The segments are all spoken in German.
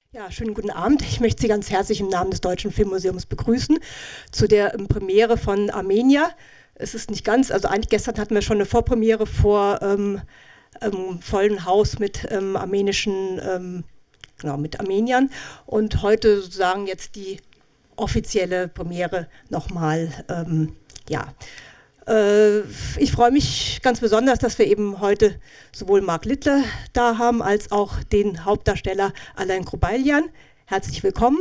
Ja, schönen guten Abend. Ich möchte Sie ganz herzlich im Namen des Deutschen Filmmuseums begrüßen zu der Premiere von Armenia. Es ist nicht ganz, also eigentlich gestern hatten wir schon eine Vorpremiere vor vollen Haus mit genau, mit Armeniern, und heute sozusagen jetzt die offizielle Premiere nochmal. Ja. Ich freue mich ganz besonders, dass wir eben heute sowohl Mark Littler da haben, als auch den Hauptdarsteller Alain Krubalyan. Herzlich willkommen.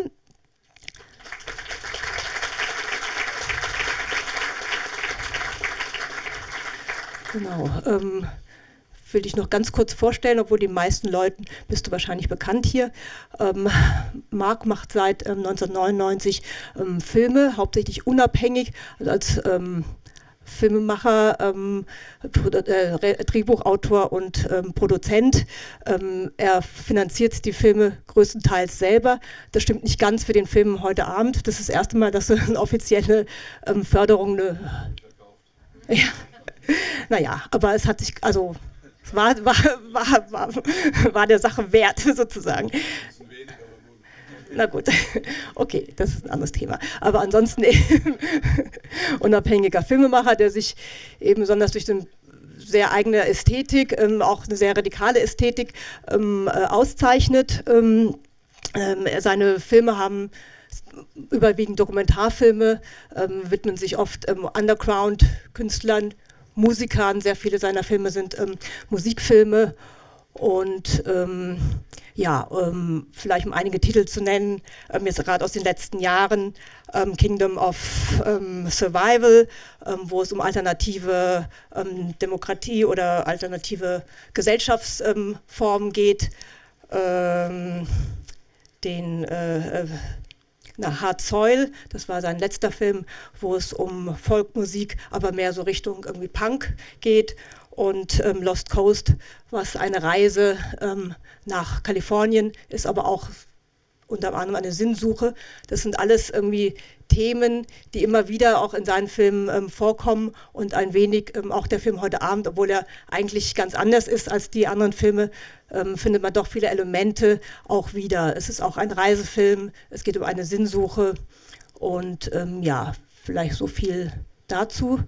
Genau. Will ich noch ganz kurz vorstellen, obwohl die meisten Leuten bist du wahrscheinlich bekannt hier. Mark macht seit 1999 Filme, hauptsächlich unabhängig, also als Filmemacher, Drehbuchautor und Produzent. Er finanziert die Filme größtenteils selber. Das stimmt nicht ganz für den Film heute Abend. Das ist das erste Mal, dass eine offizielle Förderung ja. Naja, aber es hat sich, also es war der Sache wert, sozusagen. Na gut, okay, das ist ein anderes Thema. Aber ansonsten eben unabhängiger Filmemacher, der sich eben besonders durch eine sehr eigene Ästhetik, auch eine sehr radikale Ästhetik auszeichnet. Seine Filme haben überwiegend Dokumentarfilme, widmen sich oft Underground-Künstlern, Musikern. Sehr viele seiner Filme sind Musikfilme. Und vielleicht um einige Titel zu nennen, jetzt gerade aus den letzten Jahren, Kingdom of Survival, wo es um alternative Demokratie oder alternative Gesellschaftsformen geht, Hard Soil, das war sein letzter Film, wo es um Folkmusik, aber mehr so Richtung irgendwie Punk geht. Und Lost Coast, was eine Reise nach Kalifornien ist, aber auch unter anderem eine Sinnsuche. Das sind alles irgendwie Themen, die immer wieder auch in seinen Filmen vorkommen, und ein wenig auch der Film heute Abend, obwohl er eigentlich ganz anders ist als die anderen Filme, findet man doch viele Elemente auch wieder. Es ist auch ein Reisefilm, es geht um eine Sinnsuche, und ja, vielleicht so viel dazu.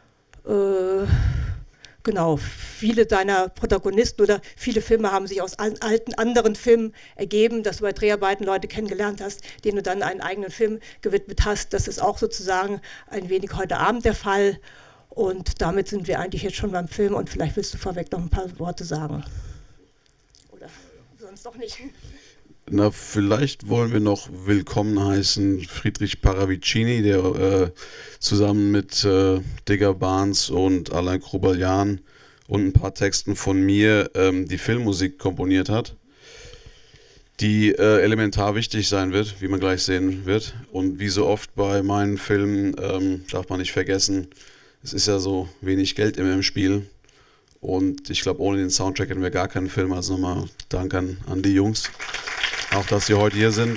Genau, viele deiner Protagonisten oder viele Filme haben sich aus alten anderen Filmen ergeben, dass du bei Dreharbeiten Leute kennengelernt hast, denen du dann einen eigenen Film gewidmet hast. Das ist auch sozusagen ein wenig heute Abend der Fall, und damit sind wir eigentlich jetzt schon beim Film, und vielleicht willst du vorweg noch ein paar Worte sagen. Oder sonst doch nicht. Na, vielleicht wollen wir noch willkommen heißen Friedrich Paravicini, der zusammen mit Digger Barnes und Alain Krubalyan und ein paar Texten von mir die Filmmusik komponiert hat, die elementar wichtig sein wird, wie man gleich sehen wird. Und wie so oft bei meinen Filmen darf man nicht vergessen, es ist ja so wenig Geld immer im Spiel. Und ich glaube, ohne den Soundtrack hätten wir gar keinen Film. Also nochmal Dank an die Jungs. Auch, dass Sie heute hier sind.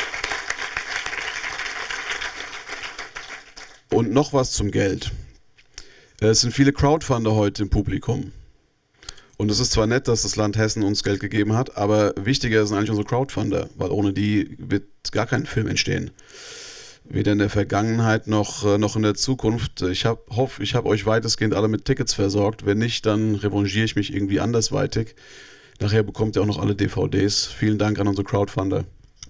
Und noch was zum Geld. Es sind viele Crowdfunder heute im Publikum. Und es ist zwar nett, dass das Land Hessen uns Geld gegeben hat, aber wichtiger sind eigentlich unsere Crowdfunder, weil ohne die wird gar kein Film entstehen. Weder in der Vergangenheit noch in der Zukunft. Ich hoffe, ich habe euch weitestgehend alle mit Tickets versorgt. Wenn nicht, dann revanchiere ich mich irgendwie andersweitig. Nachher bekommt ihr auch noch alle DVDs. Vielen Dank an unsere Crowdfunder.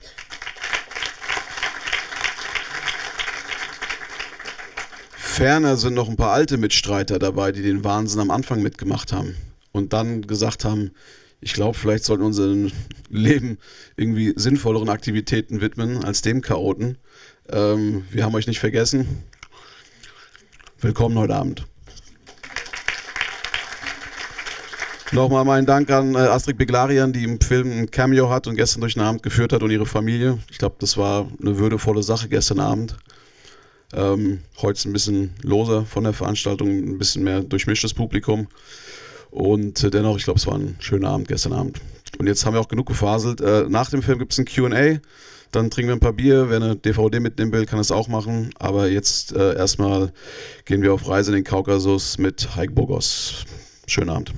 Ferner sind noch ein paar alte Mitstreiter dabei, die den Wahnsinn am Anfang mitgemacht haben und dann gesagt haben, ich glaube, vielleicht sollten wir unser Leben irgendwie sinnvolleren Aktivitäten widmen als dem Chaoten. Wir haben euch nicht vergessen. Willkommen heute Abend. Nochmal meinen Dank an Astrid Beglarian, die im Film ein Cameo hat und gestern durch den Abend geführt hat, und ihre Familie. Ich glaube, das war eine würdevolle Sache gestern Abend. Heute ist ein bisschen loser von der Veranstaltung, ein bisschen mehr durchmischtes Publikum. Und dennoch, ich glaube, es war ein schöner Abend gestern Abend. Und jetzt haben wir auch genug gefaselt. Nach dem Film gibt es ein Q&A. Dann trinken wir ein paar Bier. Wer eine DVD mitnehmen will, kann das auch machen. Aber jetzt erstmal gehen wir auf Reise in den Kaukasus mit Heike Bogos. Schönen Abend.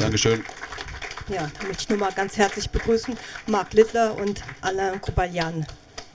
Dankeschön. Ja, da möchte ich nochmal ganz herzlich begrüßen Marc Littler und Alain Krubaljan.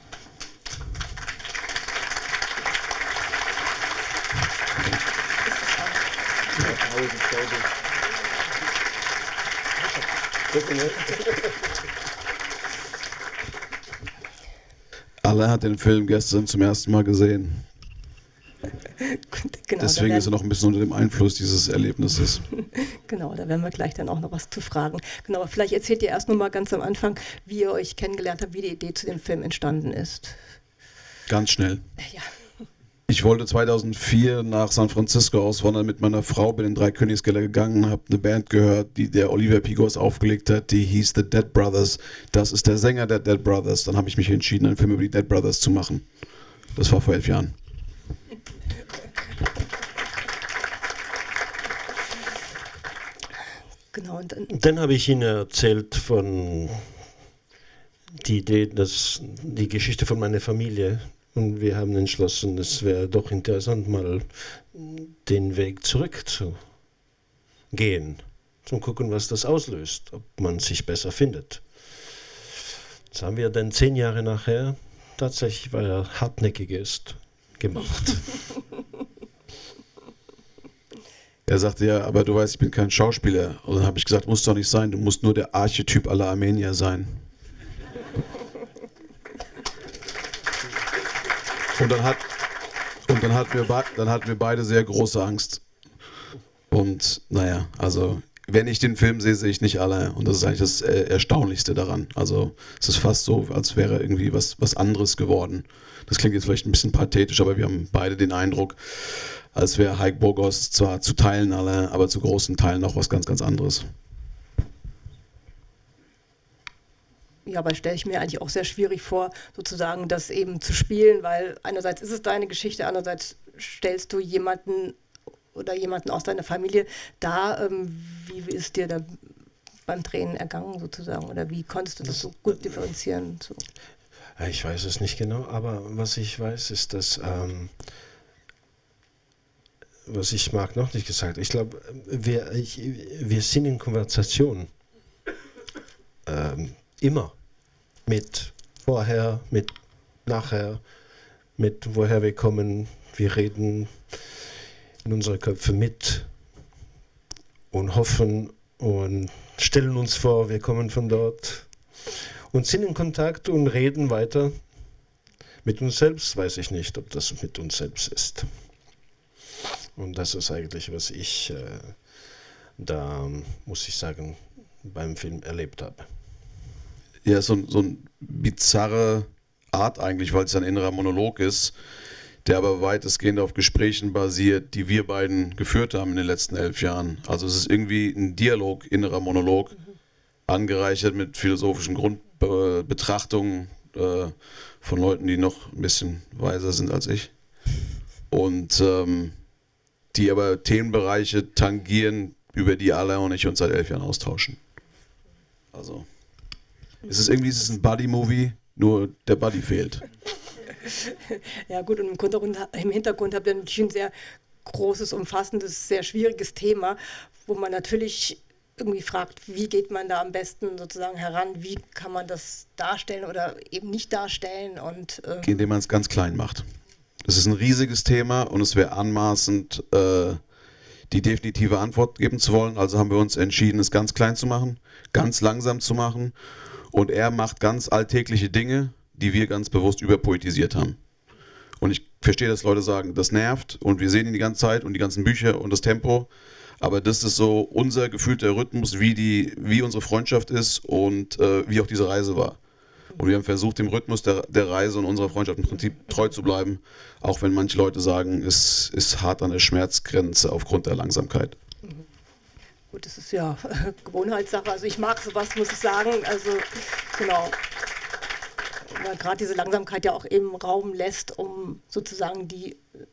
Alain hat den Film gestern zum ersten Mal gesehen. Genau, deswegen ist er noch ein bisschen unter dem Einfluss dieses Erlebnisses. Genau, da werden wir gleich dann auch noch was zu fragen. Genau, aber vielleicht erzählt ihr erst noch mal ganz am Anfang, wie ihr euch kennengelernt habt, wie die Idee zu dem Film entstanden ist. Ganz schnell. Ja. Ich wollte 2004 nach San Francisco auswandern mit meiner Frau, bin in Drei Königskeller gegangen, habe eine Band gehört, die der Oliver Pigos aufgelegt hat, die hieß The Dead Brothers. Das ist der Sänger der Dead Brothers. Dann habe ich mich entschieden, einen Film über die Dead Brothers zu machen. Das war vor 11 Jahren. Genau, und dann habe ich Ihnen erzählt von die Idee, die Geschichte von meiner Familie. Und wir haben entschlossen, es wäre doch interessant, mal den Weg zurückzugehen. Zum gucken, was das auslöst, ob man sich besser findet. Das haben wir dann 10 Jahre nachher tatsächlich, weil er hartnäckig ist, gemacht. Er sagte ja, aber du weißt, ich bin kein Schauspieler. Und dann habe ich gesagt, muss doch nicht sein, du musst nur der Archetyp aller Armenier sein. Und dann hatten wir beide sehr große Angst. Und naja, also wenn ich den Film sehe, sehe ich nicht alle. Und das ist eigentlich das Erstaunlichste daran. Also es ist fast so, als wäre irgendwie was anderes geworden. Das klingt jetzt vielleicht ein bisschen pathetisch, aber wir haben beide den Eindruck, als wäre Haik Bogos zwar zu Teilen alle, aber zu großen Teilen auch was ganz, ganz anderes. Ja, aber stelle ich mir eigentlich auch sehr schwierig vor, sozusagen das eben zu spielen, weil einerseits ist es deine Geschichte, andererseits stellst du jemanden oder jemanden aus deiner Familie dar. Wie ist dir da beim Drehen ergangen sozusagen? Oder wie konntest du das so gut differenzieren? So? Ich weiß es nicht genau, aber was ich weiß, ist, dass, was ich Marc noch nicht gesagt habe, ich glaube, wir sind in Konversation. Immer. Mit vorher, mit nachher, mit woher wir kommen. Wir reden in unsere Köpfe mit und hoffen und stellen uns vor, wir kommen von dort und sind in Kontakt und reden weiter. Mit uns selbst weiß ich nicht, ob das mit uns selbst ist. Und das ist eigentlich, was ich da, muss ich sagen, beim Film erlebt habe. Ja, so ein bizarre Art eigentlich, weil es ein innerer Monolog ist, der aber weitestgehend auf Gesprächen basiert, die wir beiden geführt haben in den letzten 11 Jahren. Also es ist irgendwie ein Dialog, innerer Monolog, angereichert mit philosophischen Grundbetrachtungen von Leuten, die noch ein bisschen weiser sind als ich. Und die aber Themenbereiche tangieren, über die Alain und ich uns seit 11 Jahren austauschen. Also es ist ein Buddy-Movie, nur der Buddy fehlt. Ja gut, und im Hintergrund habt ihr natürlich ein sehr großes, umfassendes, sehr schwieriges Thema, wo man natürlich irgendwie fragt, wie geht man da am besten sozusagen heran, wie kann man das darstellen oder eben nicht darstellen. Und indem man es ganz klein macht. Es ist ein riesiges Thema und es wäre anmaßend, die definitive Antwort geben zu wollen. Also haben wir uns entschieden, es ganz klein zu machen, ganz langsam zu machen. Und er macht ganz alltägliche Dinge, die wir ganz bewusst überpoetisiert haben. Und ich verstehe, dass Leute sagen, das nervt und wir sehen ihn die ganze Zeit und die ganzen Bücher und das Tempo. Aber das ist so unser gefühlter Rhythmus, wie unsere Freundschaft ist und wie auch diese Reise war. Und wir haben versucht, dem Rhythmus der Reise und unserer Freundschaft im Prinzip treu zu bleiben, auch wenn manche Leute sagen, es ist hart an der Schmerzgrenze aufgrund der Langsamkeit. Gut, das ist ja Gewohnheitssache. Also ich mag sowas, muss ich sagen. Also genau, weil gerade diese Langsamkeit ja auch eben Raum lässt, um sozusagen die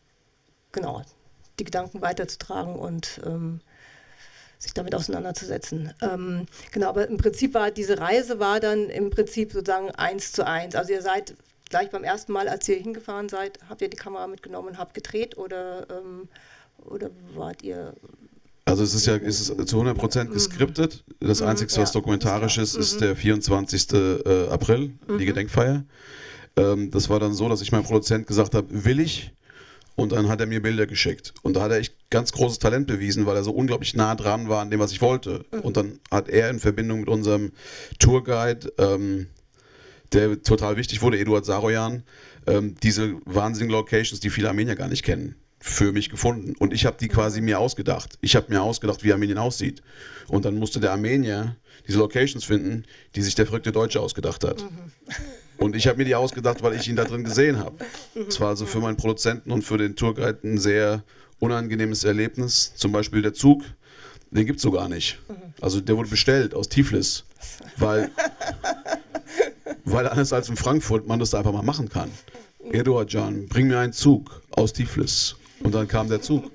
Gedanken weiterzutragen und sich damit auseinanderzusetzen. Genau, aber im Prinzip war diese Reise dann im Prinzip sozusagen 1:1. Also ihr seid gleich beim ersten Mal, als ihr hingefahren seid, habt ihr die Kamera mitgenommen und habt gedreht oder wart ihr Also es ist zu 100% geskriptet. Das Einzige, was dokumentarisch ist der 24. April, die Gedenkfeier. Das war dann so, dass ich meinem Produzent gesagt habe, will ich? Und dann hat er mir Bilder geschickt. Und da hat er echt ganz großes Talent bewiesen, weil er so unglaublich nah dran war an dem, was ich wollte. Und dann hat er in Verbindung mit unserem Tourguide, der total wichtig wurde, Eduard Saroyan, diese wahnsinnigen Locations, die viele Armenier gar nicht kennen, für mich gefunden. Und ich habe die quasi mir ausgedacht. Ich habe mir ausgedacht, wie Armenien aussieht. Und dann musste der Armenier diese Locations finden, die sich der verrückte Deutsche ausgedacht hat. Und ich habe mir die ausgedacht, weil ich ihn da drin gesehen habe. Es war also für meinen Produzenten und für den Tourguide ein sehr unangenehmes Erlebnis. Zum Beispiel der Zug, den gibt es so gar nicht. Also der wurde bestellt aus Tiflis, weil anders als in Frankfurt man das da einfach mal machen kann. Eduard Can, bring mir einen Zug aus Tiflis. Und dann kam der Zug.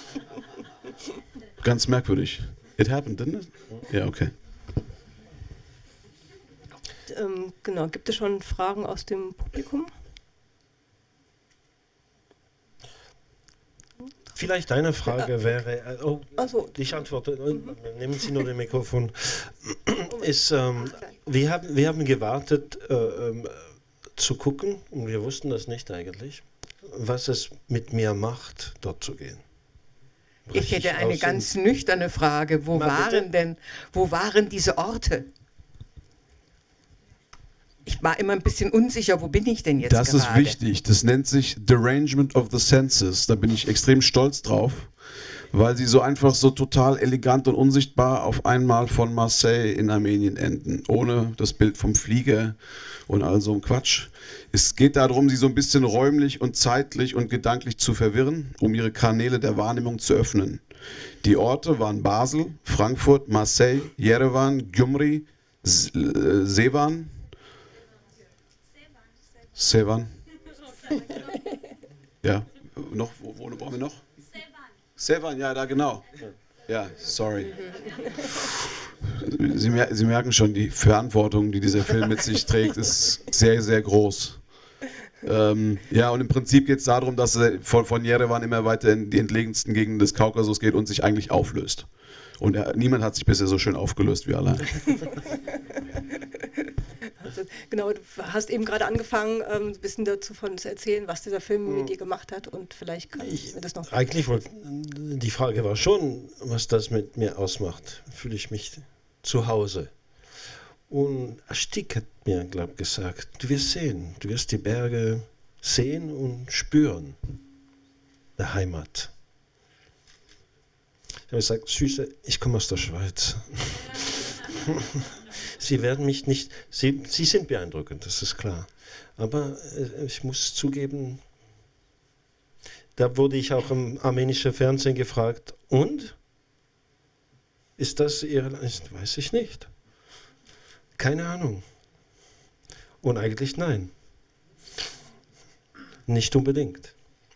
Ganz merkwürdig. It happened, didn't it? Ja, okay. Genau, gibt es schon Fragen aus dem Publikum? Vielleicht eine Frage wäre, Also, ich antworte, nehmen Sie nur das Mikrofon, wir haben gewartet zu gucken, und wir wussten das nicht eigentlich, was es mit mir macht, dort zu gehen. Ich hätte eine ganz nüchterne Frage. Wo waren diese Orte? Ich war immer ein bisschen unsicher, wo bin ich denn jetzt Das gerade? ist wichtig. Das nennt sich Derangement of the Senses. Da bin ich extrem stolz drauf, weil sie so einfach so total elegant und unsichtbar auf einmal von Marseille in Armenien enden. Ohne das Bild vom Flieger und all so ein Quatsch. Es geht darum, sie so ein bisschen räumlich und zeitlich und gedanklich zu verwirren, um ihre Kanäle der Wahrnehmung zu öffnen. Die Orte waren Basel, Frankfurt, Marseille, Yerevan, Gyumri, Sevan. Sevan. Ja, noch, wo brauchen wir noch? Sevan, ja, da genau. Ja, sorry. Sie merken schon, die Verantwortung, die dieser Film mit sich trägt, ist sehr, sehr groß. Ja, und im Prinzip geht es darum, dass er von Yerevan immer weiter in die entlegensten Gegenden des Kaukasus geht und sich eigentlich auflöst. Und niemand hat sich bisher so schön aufgelöst wie allein. Also, genau, du hast eben gerade angefangen, ein bisschen dazu zu erzählen, was dieser Film mit dir gemacht hat, und vielleicht kann ich mir das noch... Eigentlich die Frage war schon, was das mit mir ausmacht. Fühle ich mich zu Hause? Und Astik hat mir, glaube ich, gesagt, du wirst sehen, du wirst die Berge sehen und spüren, der Heimat. Ich habe gesagt, Süße, ich komme aus der Schweiz. Sie werden mich nicht, Sie sind beeindruckend, das ist klar. Aber ich muss zugeben, da wurde ich auch im armenischen Fernsehen gefragt, und? Ist das Ihre Leistung? Weiß ich nicht. Keine Ahnung. Und eigentlich nein. Nicht unbedingt.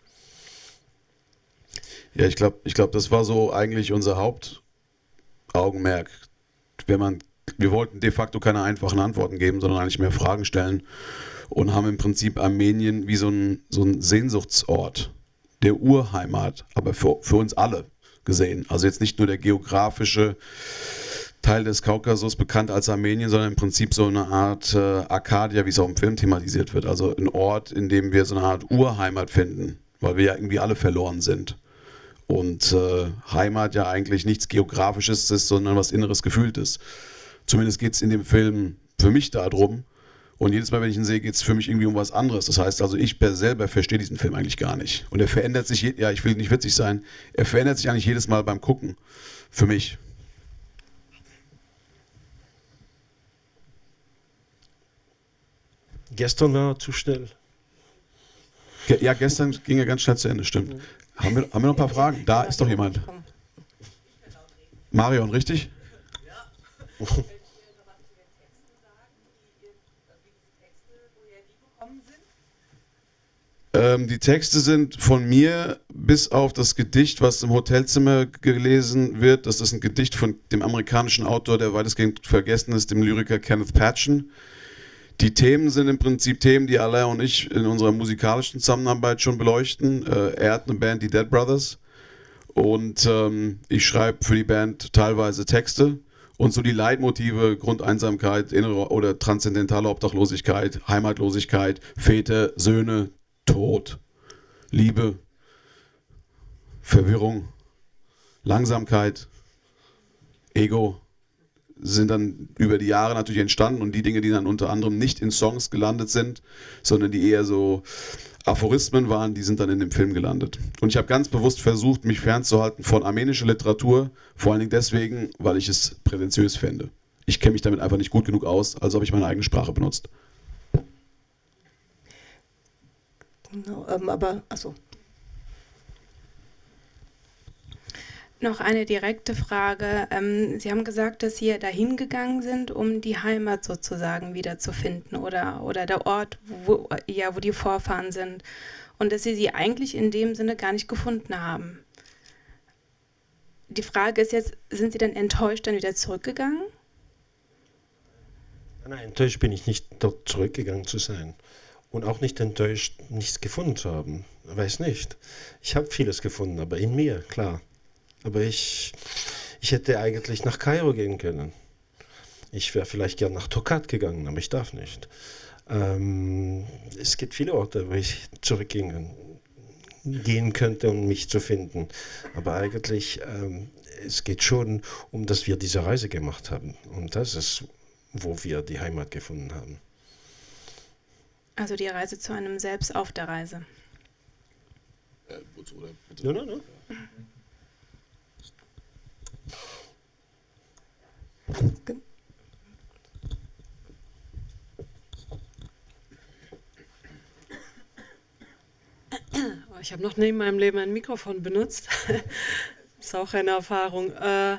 Ja, ich glaube, das war so eigentlich unser Hauptaugenmerk. Wir wollten de facto keine einfachen Antworten geben, sondern eigentlich mehr Fragen stellen und haben im Prinzip Armenien wie so ein Sehnsuchtsort der Urheimat, aber für uns alle gesehen. Also jetzt nicht nur der geografische Teil des Kaukasus, bekannt als Armenien, sondern im Prinzip so eine Art Arcadia, wie es auch im Film thematisiert wird. Also ein Ort, in dem wir so eine Art Urheimat finden, weil wir ja irgendwie alle verloren sind. Und Heimat ja eigentlich nichts Geografisches ist, sondern was Inneres Gefühltes. Zumindest geht es in dem Film für mich darum. Und jedes Mal, wenn ich ihn sehe, geht es für mich irgendwie um was anderes. Das heißt also, ich selber verstehe diesen Film eigentlich gar nicht. Und er verändert sich, ja, ich will nicht witzig sein, er verändert sich eigentlich jedes Mal beim Gucken. Für mich. Gestern war er zu schnell. Ja, gestern ging er ganz schnell zu Ende, stimmt. Haben wir noch ein paar Fragen? Da ist doch jemand. Marion, richtig? Ja. Die Texte sind von mir bis auf das Gedicht, was im Hotelzimmer gelesen wird. Das ist ein Gedicht von dem amerikanischen Autor, der weitestgehend vergessen ist, dem Lyriker Kenneth Patchen. Die Themen sind im Prinzip Themen, die Alain und ich in unserer musikalischen Zusammenarbeit schon beleuchten. Er hat eine Band, die Dead Brothers. Und ich schreibe für die Band teilweise Texte und so die Leitmotive, Grundeinsamkeit, innere oder transzendentale Obdachlosigkeit, Heimatlosigkeit, Väter, Söhne, Tod, Liebe, Verwirrung, Langsamkeit, Ego sind dann über die Jahre natürlich entstanden und die Dinge, die dann unter anderem nicht in Songs gelandet sind, sondern die eher so Aphorismen waren, die sind dann in dem Film gelandet. Und ich habe ganz bewusst versucht, mich fernzuhalten von armenischer Literatur, vor allen Dingen deswegen, weil ich es prätentiös fände. Ich kenne mich damit einfach nicht gut genug aus, also habe ich meine eigene Sprache benutzt. Genau, achso. Noch eine direkte Frage. Sie haben gesagt, dass Sie dahin gegangen sind, um die Heimat sozusagen wiederzufinden oder der Ort, wo die Vorfahren sind. Und dass Sie eigentlich in dem Sinne gar nicht gefunden haben. Die Frage ist jetzt, sind Sie dann enttäuscht dann wieder zurückgegangen? Nein, enttäuscht bin ich nicht, dort zurückgegangen zu sein. Und auch nicht enttäuscht, nichts gefunden zu haben. Weiß nicht. Ich habe vieles gefunden, aber in mir, klar. Aber ich hätte eigentlich nach Kairo gehen können. Ich wäre vielleicht gern nach Tokat gegangen, aber ich darf nicht. Es gibt viele Orte, wo ich zurückgehen könnte, um mich zu finden. Aber eigentlich, es geht schon um, dass wir diese Reise gemacht haben. Und das ist, wo wir die Heimat gefunden haben. Also die Reise zu einem Selbst auf der Reise. Wozu, oder? No. Ich habe noch nie in meinem Leben ein Mikrofon benutzt. Ist auch eine Erfahrung.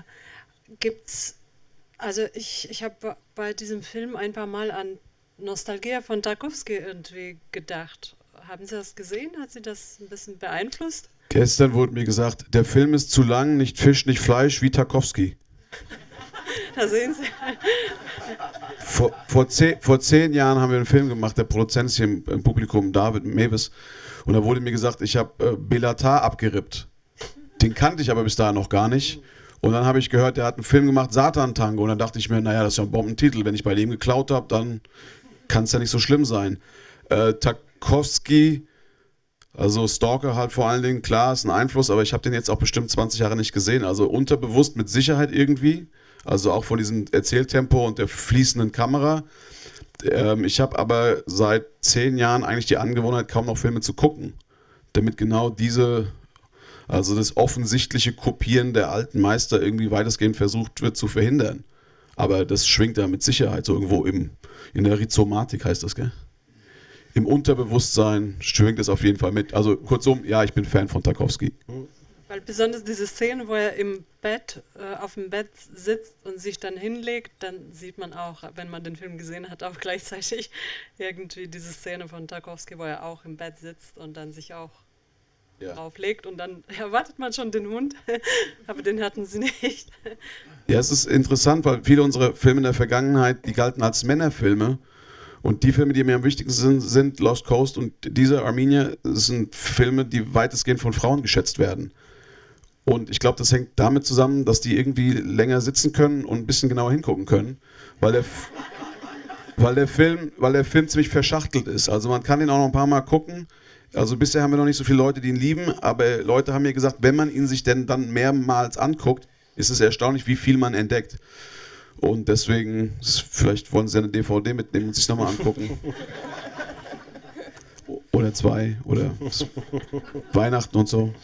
Ich habe bei diesem Film ein paar Mal an Nostalgia von Tarkowski irgendwie gedacht. Haben Sie das gesehen? Hat Sie das ein bisschen beeinflusst? Gestern wurde mir gesagt, der Film ist zu lang, nicht Fisch, nicht Fleisch, wie Tarkowski. Da sehen Sie. Vor 10 Jahren haben wir einen Film gemacht, der Produzent ist hier im Publikum, David Mewes, und da wurde mir gesagt, ich habe Belatar abgerippt. Den kannte ich aber bis dahin noch gar nicht. Und dann habe ich gehört, der hat einen Film gemacht, Satan-Tango, und dann dachte ich mir, naja, das ist ja ein Bombentitel, wenn ich bei dem geklaut habe, dann kann es ja nicht so schlimm sein. Tarkowski, also Stalker halt vor allen Dingen, klar, ist ein Einfluss, aber ich habe den jetzt auch bestimmt 20 Jahre nicht gesehen, also unterbewusst mit Sicherheit irgendwie. Also auch von diesem Erzähltempo und der fließenden Kamera. Ich habe aber seit 10 Jahren eigentlich die Angewohnheit, kaum noch Filme zu gucken. Damit genau also das offensichtliche Kopieren der alten Meister irgendwie weitestgehend versucht wird zu verhindern. Aber das schwingt da mit Sicherheit so irgendwo in der Rhizomatik, heißt das, gell? Im Unterbewusstsein schwingt es auf jeden Fall mit. Also kurzum, ja, ich bin Fan von Tarkowski. Weil besonders diese Szene, wo er auf dem Bett sitzt und sich dann hinlegt, dann sieht man auch, wenn man den Film gesehen hat, auch gleichzeitig irgendwie diese Szene von Tarkowski, wo er auch im Bett sitzt und dann sich auch drauflegt und dann erwartet man schon den Hund, aber den hatten sie nicht. Ja, es ist interessant, weil viele unserer Filme in der Vergangenheit, die galten als Männerfilme. Und die Filme, die mir am wichtigsten sind Lost Coast und dieser Armenier, sind Filme, die weitestgehend von Frauen geschätzt werden. Und ich glaube, das hängt damit zusammen, dass die irgendwie länger sitzen können und ein bisschen genauer hingucken können, weil der Film ziemlich verschachtelt ist. Also man kann ihn auch noch ein paar Mal gucken. Also bisher haben wir noch nicht so viele Leute, die ihn lieben, aber Leute haben mir gesagt, wenn man ihn sich denn dann mehrmals anguckt, ist es erstaunlich, wie viel man entdeckt. Und deswegen, vielleicht wollen Sie eine DVD mitnehmen und sich nochmal angucken. Oder 2, oder Weihnachten und so.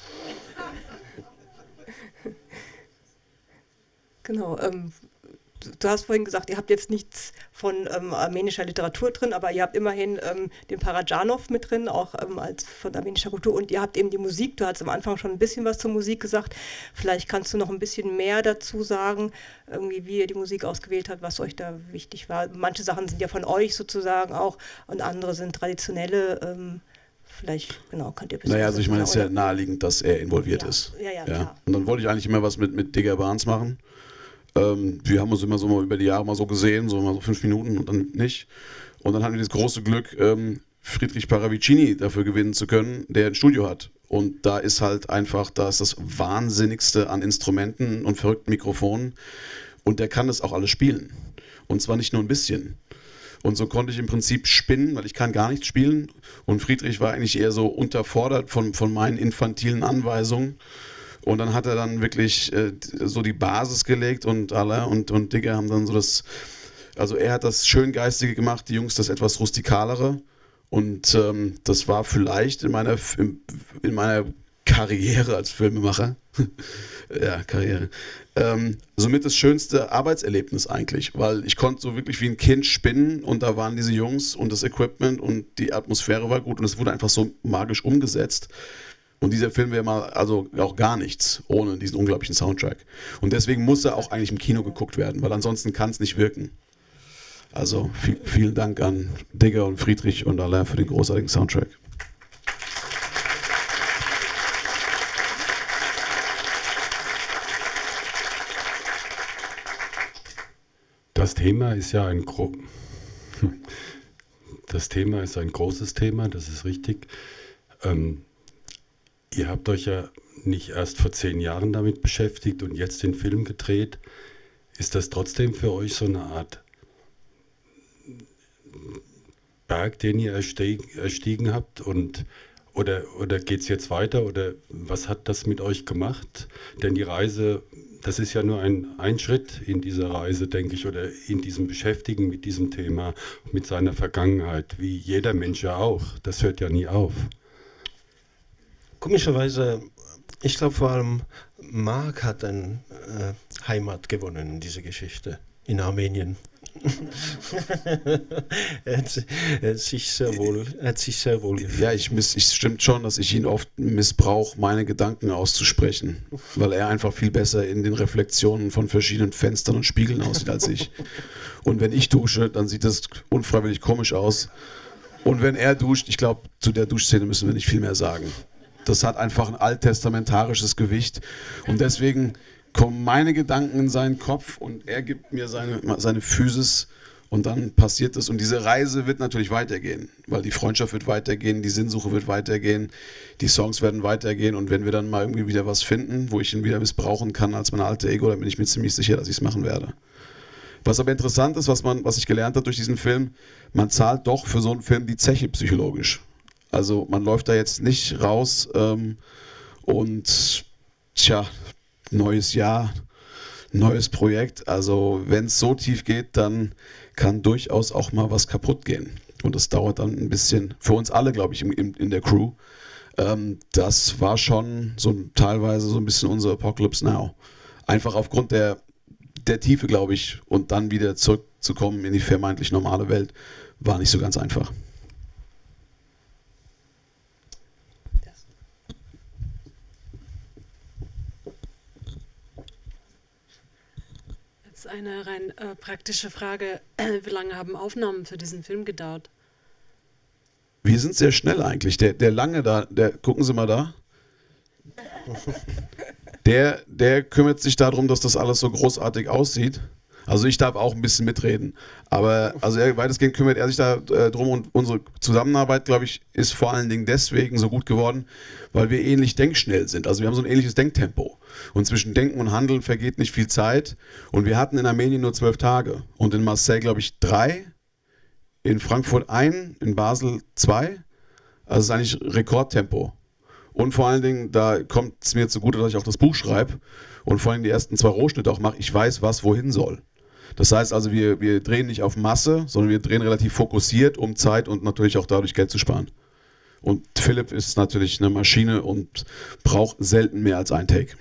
Genau, du hast vorhin gesagt, ihr habt jetzt nichts von armenischer Literatur drin, aber ihr habt immerhin den Parajanov mit drin, auch als von armenischer Kultur, und ihr habt eben die Musik. Du hast am Anfang schon ein bisschen was zur Musik gesagt. Vielleicht kannst du noch ein bisschen mehr dazu sagen, irgendwie, wie ihr die Musik ausgewählt habt, was euch da wichtig war. Manche Sachen sind ja von euch sozusagen auch und andere sind traditionelle. Vielleicht, genau, könnt ihr ein bisschen. Naja, also ich meine, es ist ja naheliegend, dass er involviert ist. Ja. Klar. Und dann wollte ich eigentlich immer was mit Digger Barnes machen. Wir haben uns immer so mal über die Jahre mal so gesehen, so mal so 5 Minuten und dann nicht. Und dann hatten wir das große Glück, Friedrich Paravicini dafür gewinnen zu können, der ein Studio hat. Und da ist halt einfach, da ist das Wahnsinnigste an Instrumenten und verrückten Mikrofonen. Und der kann das auch alles spielen. Und zwar nicht nur ein bisschen. Und so konnte ich im Prinzip spinnen, weil ich kann gar nichts spielen. Und Friedrich war eigentlich eher so unterfordert von meinen infantilen Anweisungen. Und dann hat er dann wirklich so die Basis gelegt und Alain und Digger haben dann so das, also er hat das Schöngeistige gemacht, die Jungs das etwas Rustikalere. Und das war vielleicht in meiner Karriere als Filmemacher, ja, Karriere, somit das schönste Arbeitserlebnis eigentlich, weil ich konnte so wirklich wie ein Kind spinnen und da waren diese Jungs und das Equipment und die Atmosphäre war gut und es wurde einfach so magisch umgesetzt. Und dieser Film wäre mal also auch gar nichts ohne diesen unglaublichen Soundtrack. Und deswegen muss er auch eigentlich im Kino geguckt werden, weil ansonsten kann es nicht wirken. Also vielen Dank an Digger und Friedrich und Alain für den großartigen Soundtrack. Das Thema ist ja ein großes Thema, das ist richtig. Ihr habt euch ja nicht erst vor 10 Jahren damit beschäftigt und jetzt den Film gedreht. Ist das trotzdem für euch so eine Art Berg, den ihr erstiegen habt? Oder geht es jetzt weiter? Oder was hat das mit euch gemacht? Denn die Reise, das ist ja nur ein Schritt in dieser Reise, denke ich, oder in diesem Beschäftigen mit diesem Thema, mit seiner Vergangenheit, wie jeder Mensch ja auch. Das hört ja nie auf. Komischerweise, ich glaube vor allem Mark hat eine Heimat gewonnen in dieser Geschichte, in Armenien. er hat sich sehr wohl gefühlt. Ja, ich stimmt schon, dass ich ihn oft missbrauche, meine Gedanken auszusprechen, weil er einfach viel besser in den Reflexionen von verschiedenen Fenstern und Spiegeln aussieht als ich. Und wenn ich dusche, dann sieht das unfreiwillig komisch aus. Und wenn er duscht, ich glaube, zu der Duschszene müssen wir nicht viel mehr sagen. Das hat einfach ein alttestamentarisches Gewicht und deswegen kommen meine Gedanken in seinen Kopf und er gibt mir seine Physis und dann passiert das. Und diese Reise wird natürlich weitergehen, weil die Freundschaft wird weitergehen, die Sinnsuche wird weitergehen, die Songs werden weitergehen und wenn wir dann mal irgendwie wieder was finden, wo ich ihn wieder missbrauchen kann als mein alter Ego, dann bin ich mir ziemlich sicher, dass ich es machen werde. Was aber interessant ist, was ich gelernt habe durch diesen Film, man zahlt doch für so einen Film die Zeche psychologisch. Also man läuft da jetzt nicht raus und tja, neues Jahr, neues Projekt. Also wenn es so tief geht, dann kann durchaus auch mal was kaputt gehen. Und das dauert dann ein bisschen, für uns alle, glaube ich, in der Crew. Das war schon so teilweise so ein bisschen unsere Apocalypse Now. Einfach aufgrund der Tiefe, glaube ich, und dann wieder zurückzukommen in die vermeintlich normale Welt, war nicht so ganz einfach. Eine rein praktische Frage. Wie lange haben Aufnahmen für diesen Film gedauert? Wir sind sehr schnell eigentlich. Der lange da, gucken Sie mal da. Der kümmert sich darum, dass das alles so großartig aussieht. Also ich darf auch ein bisschen mitreden. Aber also weitestgehend kümmert er sich da drum und unsere Zusammenarbeit, glaube ich, ist vor allen Dingen deswegen so gut geworden, weil wir ähnlich denkschnell sind. Also wir haben so ein ähnliches Denktempo. Und zwischen Denken und Handeln vergeht nicht viel Zeit. Und wir hatten in Armenien nur 12 Tage. Und in Marseille, glaube ich, 3. In Frankfurt 1, in Basel 2. Also es ist eigentlich Rekordtempo. Und vor allen Dingen, da kommt es mir zugute, dass ich auch das Buch schreibe und vor allem die ersten 2 Rohschnitte auch mache. Ich weiß, was wohin soll. Das heißt also, wir drehen nicht auf Masse, sondern wir drehen relativ fokussiert, um Zeit und natürlich auch dadurch Geld zu sparen. Und Philipp ist natürlich eine Maschine und braucht selten mehr als ein Take.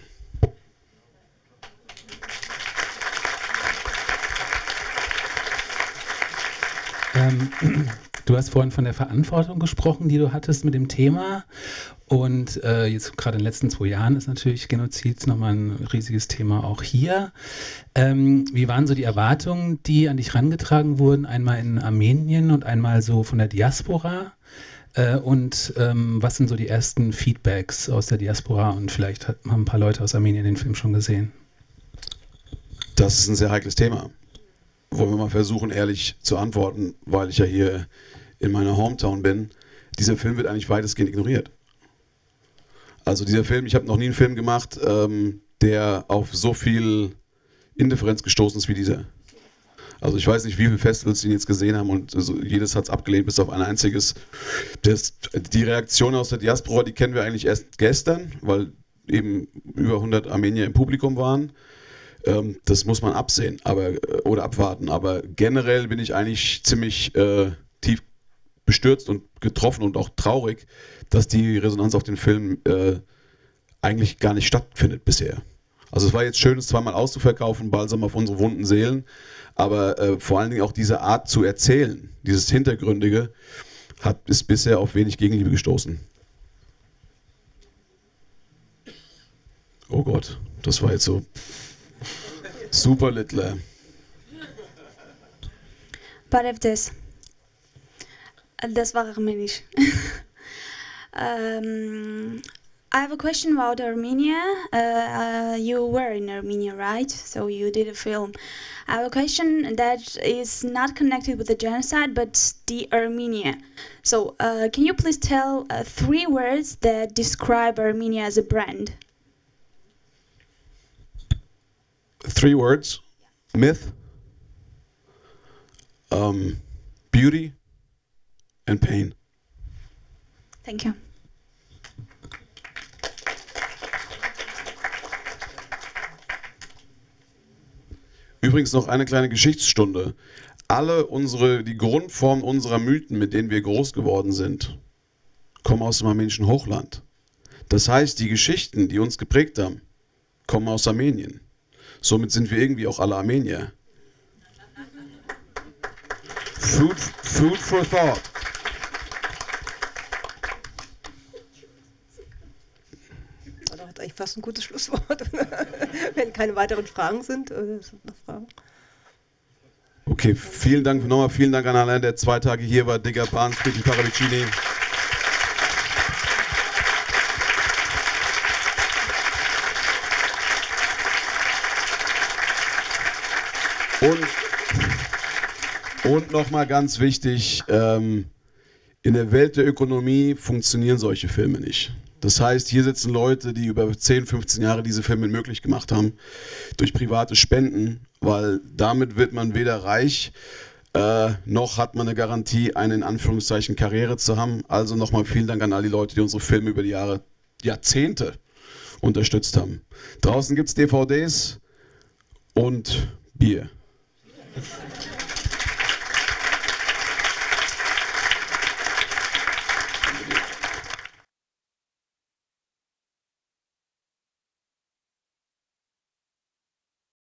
Du hast vorhin von der Verantwortung gesprochen, die du hattest mit dem Thema. Und jetzt gerade in den letzten 2 Jahren ist natürlich Genozid nochmal ein riesiges Thema auch hier. Wie waren so die Erwartungen, die an dich herangetragen wurden? Einmal in Armenien und einmal so von der Diaspora. Und was sind so die ersten Feedbacks aus der Diaspora? Und vielleicht haben ein paar Leute aus Armenien den Film schon gesehen. Das ist ein sehr heikles Thema. Wollen wir mal versuchen, ehrlich zu antworten, weil ich ja hier in meiner Hometown bin, dieser Film wird eigentlich weitestgehend ignoriert. Also dieser Film, ich habe noch nie einen Film gemacht, der auf so viel Indifferenz gestoßen ist wie dieser. Also ich weiß nicht, wie viele Festivals die ihn jetzt gesehen haben und jedes hat es abgelehnt, bis auf ein einziges. Die Reaktion aus der Diaspora, die kennen wir eigentlich erst gestern, weil eben über 100 Armenier im Publikum waren. Das muss man absehen oder abwarten. Aber generell bin ich eigentlich ziemlich tief bestürzt und getroffen und auch traurig, dass die Resonanz auf den Film eigentlich gar nicht stattfindet bisher. Also es war jetzt schön, es zweimal auszuverkaufen, Balsam auf unsere wunden Seelen, aber vor allen Dingen auch diese Art zu erzählen, dieses Hintergründige, ist bisher auf wenig Gegenliebe gestoßen. Oh Gott, das war jetzt so super little. Parevdes. Das war Armenisch. I have a question about Armenia. You were in Armenia, right? So you did a film. I have a question that is not connected with the genocide, but the Armenia. So can you please tell 3 words that describe Armenia as a brand? 3 words: myth, beauty, and pain. Thank you. Übrigens noch eine kleine Geschichtsstunde. Die Grundform unserer Mythen, mit denen wir groß geworden sind, kommen aus dem armenischen Hochland. Das heißt, die Geschichten, die uns geprägt haben, kommen aus Armenien. Somit sind wir irgendwie auch alle Armenier. Food for thought. Das war doch eigentlich fast ein gutes Schlusswort. Wenn keine weiteren Fragen sind. Sind noch Fragen? Okay, vielen Dank nochmal. Vielen Dank an Alain, der 2 Tage hier war. Digger Barnes, Friedrich Paravicini. Und nochmal ganz wichtig, in der Welt der Ökonomie funktionieren solche Filme nicht. Das heißt, hier sitzen Leute, die über 10, 15 Jahre diese Filme möglich gemacht haben, durch private Spenden, weil damit wird man weder reich, noch hat man eine Garantie, eine in Anführungszeichen Karriere zu haben. Also nochmal vielen Dank an all die Leute, die unsere Filme über die Jahrzehnte unterstützt haben. Draußen gibt es DVDs und Bier.